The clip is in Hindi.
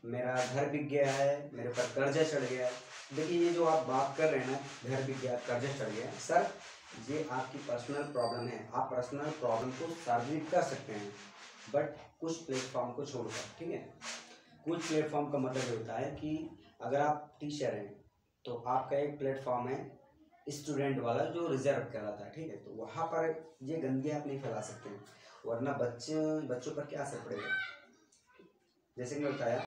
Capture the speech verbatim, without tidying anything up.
मेरा घर बिक गया है, मेरे पर कर्जा चढ़ गया है। देखिए ये जो आप बात कर रहे हैं ना, घर बिक गया, कर्जा चढ़ गया, सर ये आपकी पर्सनल प्रॉब्लम है। आप पर्सनल प्रॉब्लम को सॉल्व कर सकते हैं, बट कुछ प्लेटफॉर्म को छोड़कर, ठीक है। कुछ प्लेटफॉर्म का मतलब ये होता है कि अगर आप टीचर हैं तो आपका एक प्लेटफॉर्म है स्टूडेंट वाला जो रिजर्व कहलाता है, ठीक है। तो वहाँ पर ये गंदगी आप नहीं फैला सकते हैं, वरना बच्चे बच्चों पर क्या असर पड़ेगा। जैसे कि मैं बताया